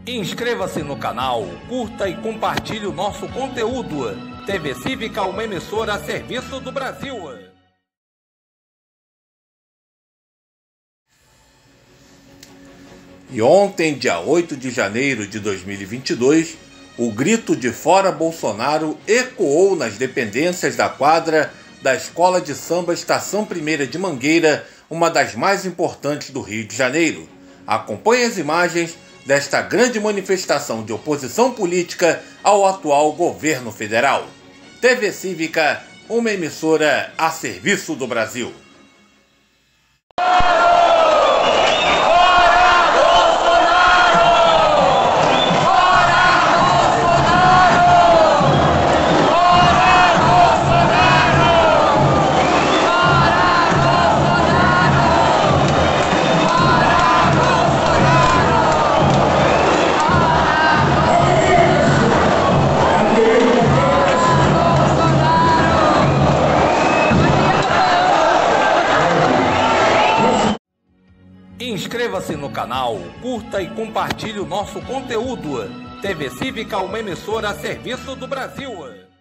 Inscreva-se no canal, curta e compartilhe o nosso conteúdo. TV Cívica, uma emissora a serviço do Brasil. E ontem, dia 8 de janeiro de 2022, o grito de "Fora Bolsonaro" ecoou nas dependências da quadra da Escola de Samba Estação 1ª de Mangueira, uma das mais importantes do Rio de Janeiro. Acompanhe as imagens desta grande manifestação de oposição política ao atual governo federal. TV Cívica, uma emissora a serviço do Brasil. Inscreva-se no canal, curta e compartilhe o nosso conteúdo. TV Cívica, uma emissora a serviço do Brasil.